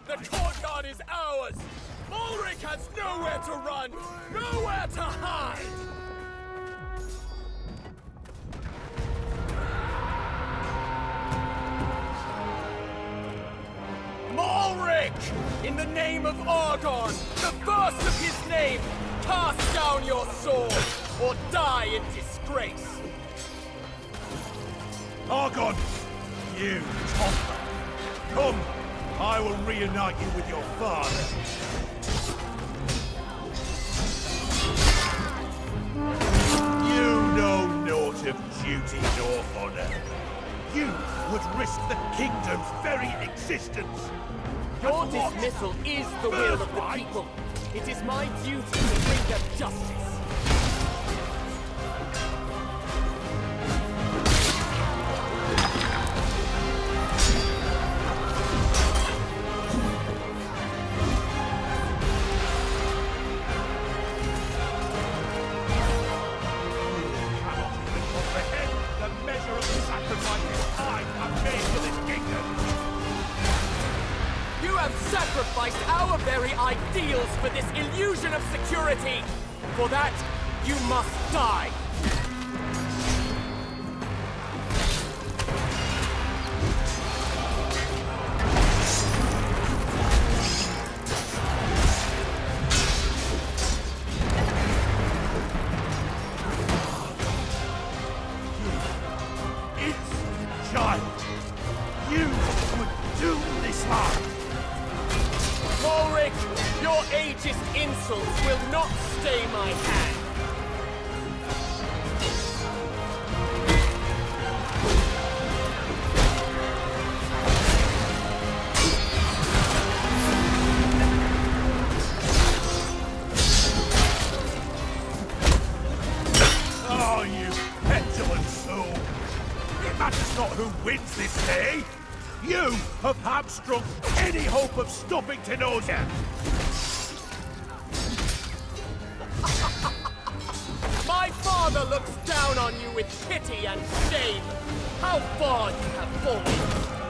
The courtyard is ours! Ulrich has nowhere to run! Nowhere to hide! Ulrich! In the name of Argon, the first of his name, cast down your sword, or die in disgrace! Argon! You toddler! Come! I will reunite you with your father. You know naught of duty nor honor. You would risk the kingdom's very existence. Your dismissal is the will of the people. It is my duty to bring them justice. Sacrificed our very ideals for this illusion of security. For that, you must die. It's child. You would do this harm. Ulrich, your ageist insults will not stay my hand. Oh, you petulant soul! It matters not who wins this day. You have hamstrung any hope of stopping Tenosia! My father looks down on you with pity and shame. How far you have fallen.